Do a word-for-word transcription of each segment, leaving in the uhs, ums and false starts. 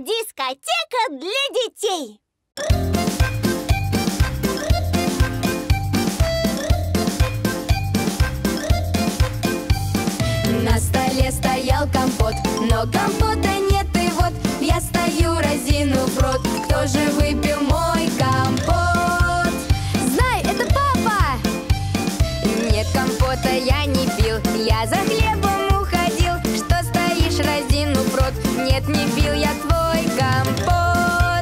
Дискотека для детей. На столе стоял компот, но компота нет, и вот я стою, разинув рот. Кто же выпил мой компот? Знаю, это папа! Нет, компота я не пил, я за хлебом уходил. Что стоишь, разинув рот? Нет, не пил я твой компот.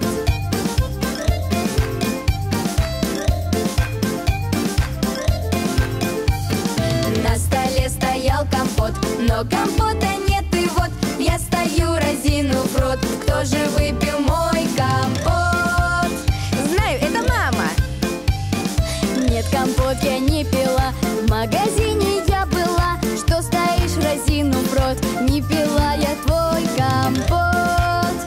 На столе стоял компот, но компота нет, и вот я стою, разинув рот. Кто же выпил мой компот? Знаю, это мама! Нет, компот я не пила, в магазине я была. Что стоишь, разинув рот? Не пила я твой компот.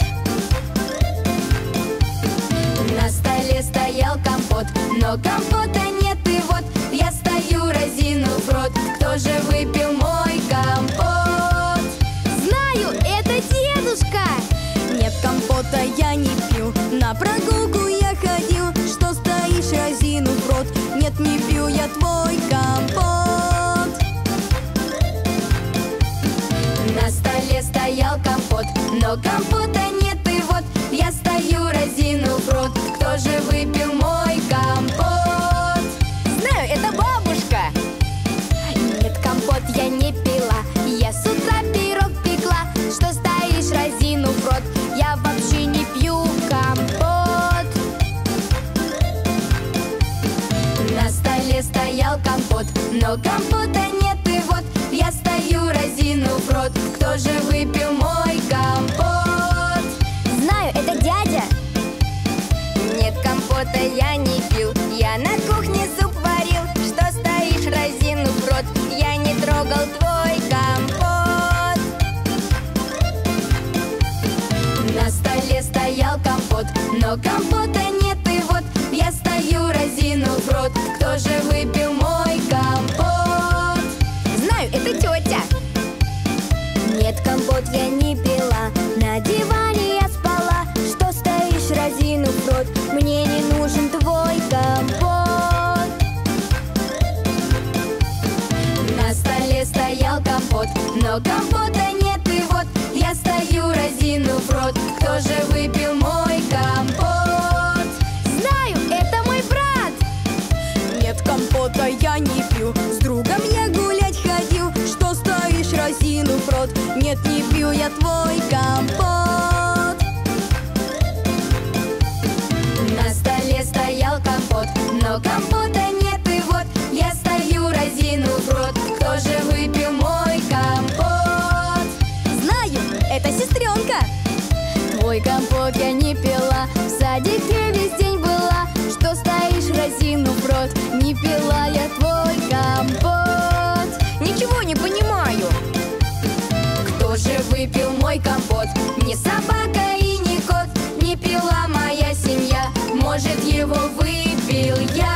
На столе стоял компот, но компота нет, и вот я стою, разинув рот. Кто же выпил мой компот? Знаю, это дедушка! Нет, компота я не пью, на прогулку я ходил. Что стоишь, разинув рот? Нет, не пью я твой компот. На столе стоял компот, но компота нет, и вот я стою, разинув рот. Кто же выпил мой компот? Знаю, это бабушка! Нет, компот я не пила, я с утра пирог пекла. Что стоишь, разинув рот? Я вообще не пью компот. На столе стоял компот, но компота нет, и вот я стою, разинув рот. Кто же выпил мой компот? Знаю, это дядя! Нет, компота я не пил, я на кухне суп варил. Что стоишь, разинув рот? Я не трогал твой компот. На столе стоял компот, но компота нет, и вот я стою, разинув рот. Кто же выпил мой компот? Знаю, это тетя! Нет, компот я не пила, на диване я спала. Что стоишь, разинув рот? Мне не нужен твой компот. На столе стоял компот, но компота нет, и вот я стою, разинув рот. Кто же выпил мой компот? Знаю, это мой брат! Нет, компота я не пью, с другом я гулять ходил. Что стоишь, разинув рот? Нет, не пью я твой компот. На столе стоял компот, но компота нет, и вот я стою, разинув рот. Кто же выпил мой компот? Знаю, это сестренка! Твой компот я не пила, в садике весь день была. Что стоишь, разинув рот? Не пила я твой компот. Ничего не понимаю. Кто же выпил мой компот? Не собака и не кот, не пила моя семья. Может, его выпил я?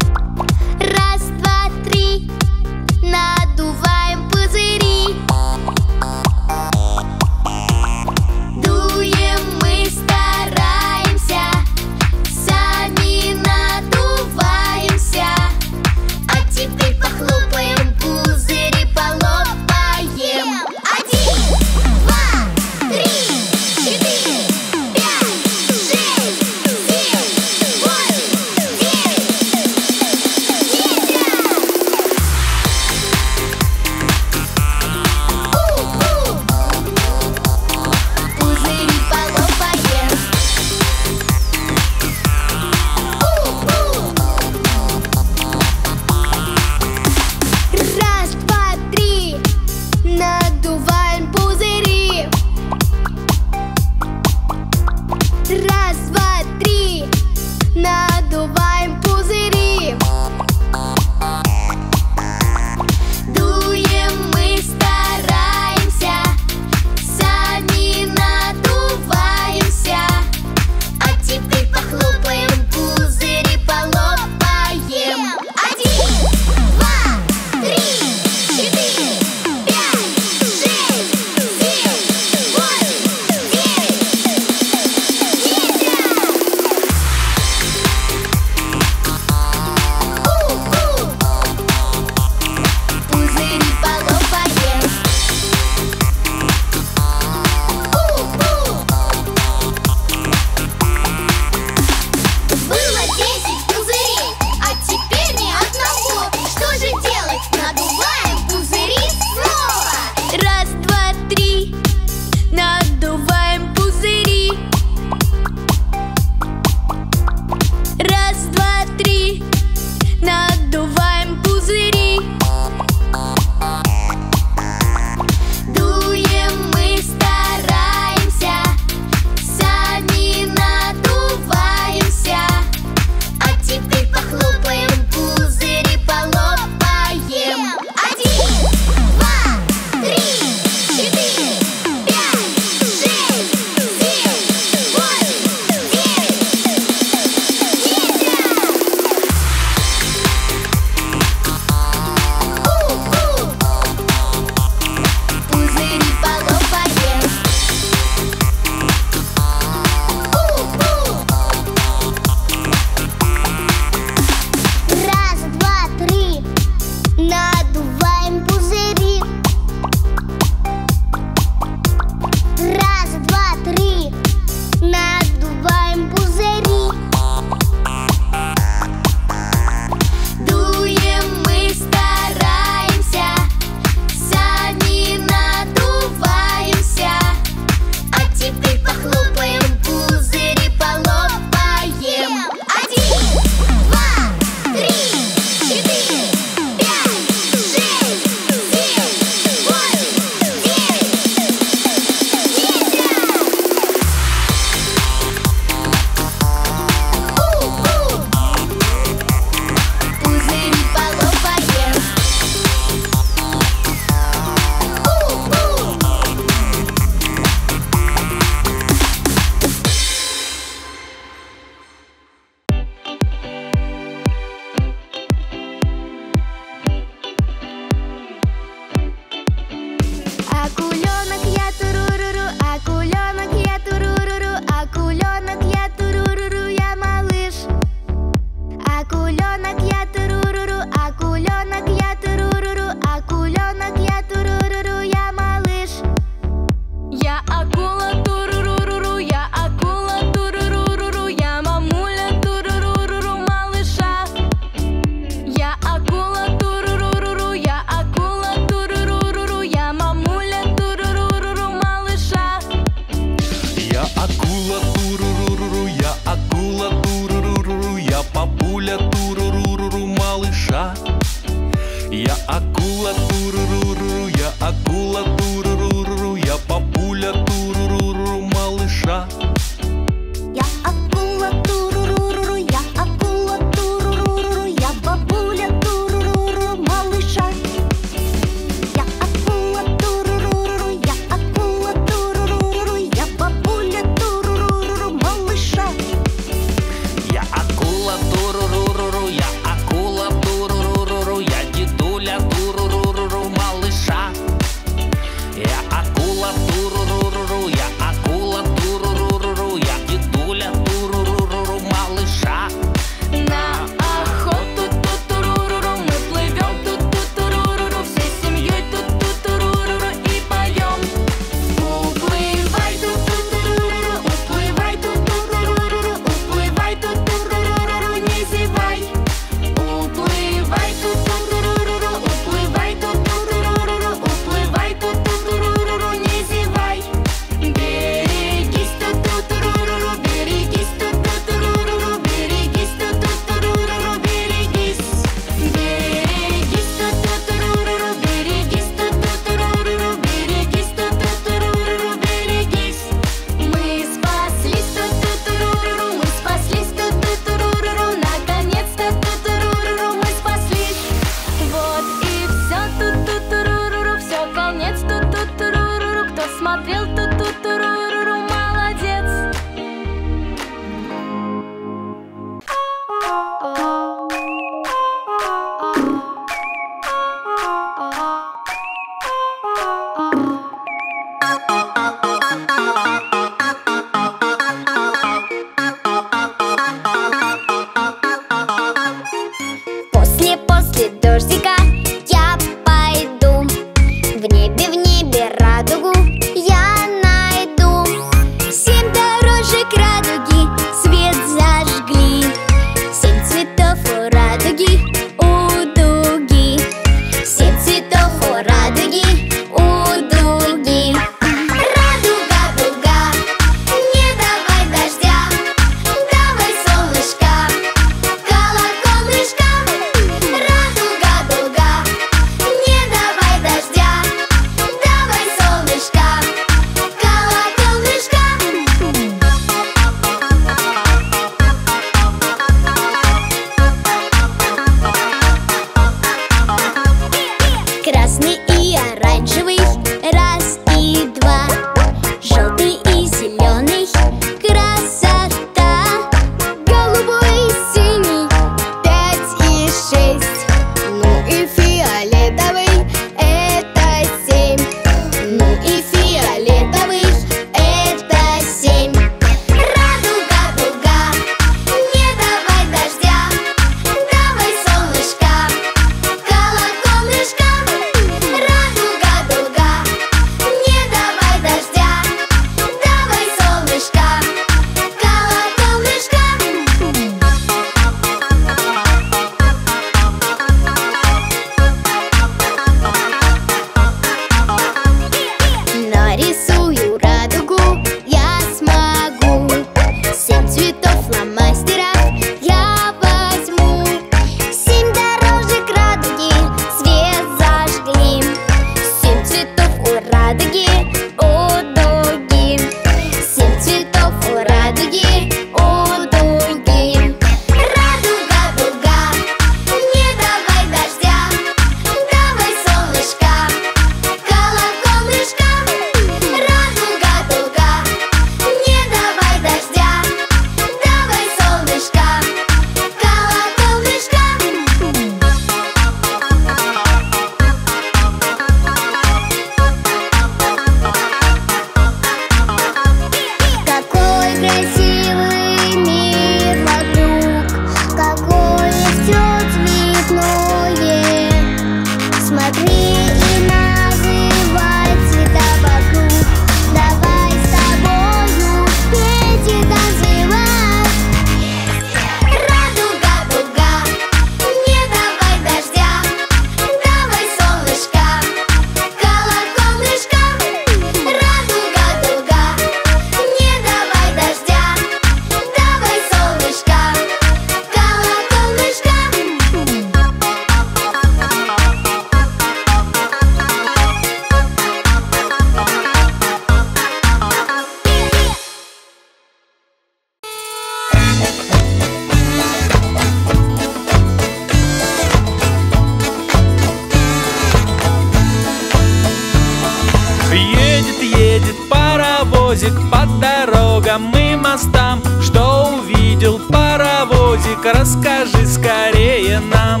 паровозик по дорогам и мостам. Что увидел паровозик, расскажи скорее нам.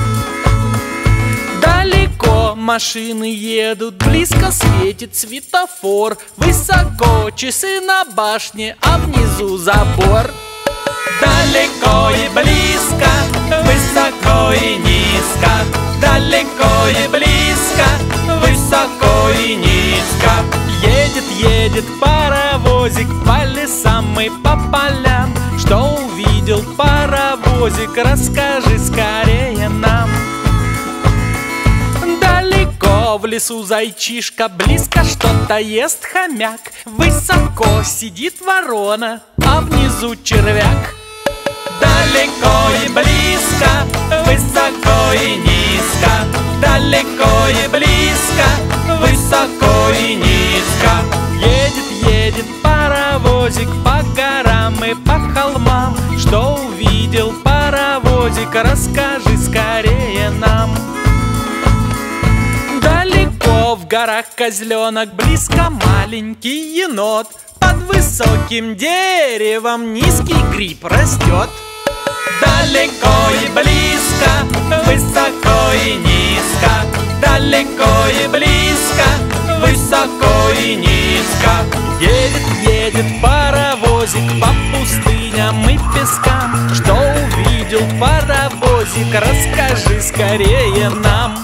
Далеко машины едут, близко светит светофор. Высоко часы на башне, а внизу забор. Далеко и близко, высоко и низко. Далеко и близко, высоко и низко. Едет, едет паровозик по лесам и по полям. Что увидел паровозик, расскажи скорее нам. Далеко в лесу зайчишка, близко что-то ест хомяк. Высоко сидит ворона, а внизу червяк. Далеко и близко, высоко и низко. Далеко и близко, высоко и низко. Едет, едет паровозик по горам и по холмам. Что увидел паровозик, расскажи скорее нам. Далеко в горах козленок, близко маленький енот. Под высоким деревом низкий гриб растет. Далеко и близко, высоко и низко. Далеко и близко, высоко и низко. Едет, едет паровозик по пустыням и пескам. Что увидел паровозик, расскажи скорее нам.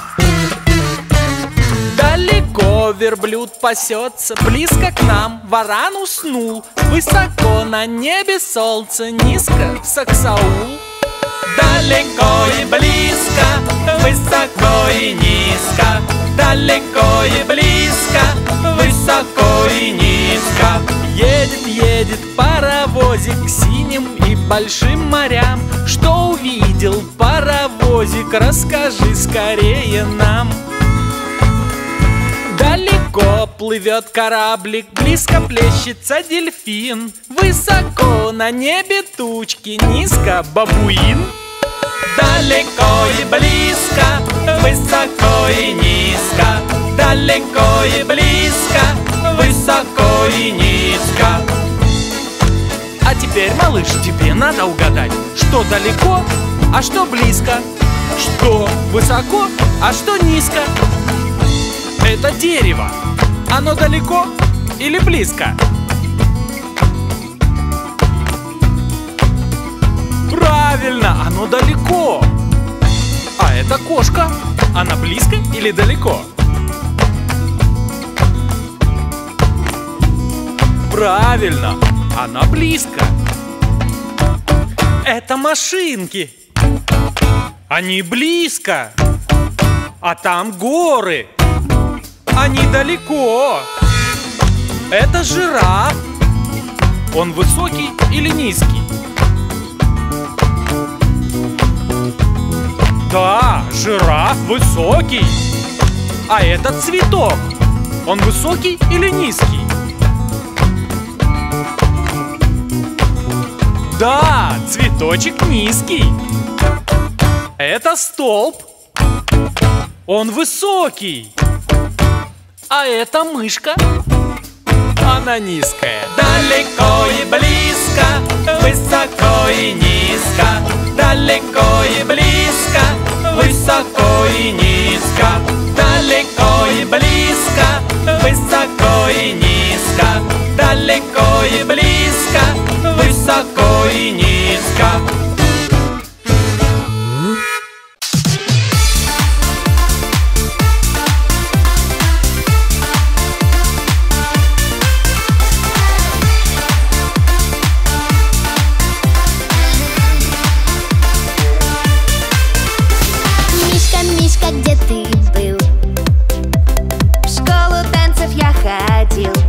Далеко верблюд пасется, близко к нам варан уснул. Высоко на небе солнце, низко саксаул. Далеко и близко, высоко и низко. Далеко и близко, высоко и низко. Едет, едет паровозик к синим и большим морям. Что увидел паровозик, расскажи скорее нам. Далеко плывет кораблик, близко плещется дельфин. Высоко на небе тучки, низко бабуин. Далеко и близко, высоко и низко. Далеко и близко, высоко и низко. А теперь, малыш, тебе надо угадать, что далеко, а что близко. Что высоко, а что низко. Это дерево. Оно далеко или близко? Правильно, оно далеко. А это кошка. Она близко или далеко? Правильно, она близко. Это машинки. Они близко. А там горы. Они далеко. Это жираф. Он высокий или низкий? Да, жираф высокий. А этот цветок, он высокий или низкий? Да, цветочек низкий. Это столб. Он высокий. А эта мышка, она низкая. Далеко и близко, высоко и низко. Далеко и близко, высоко и низко. Далеко и близко, высоко и низко. Далеко и близко, высоко и низко. Где ты был? В школу танцев я ходил.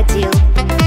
крокодил.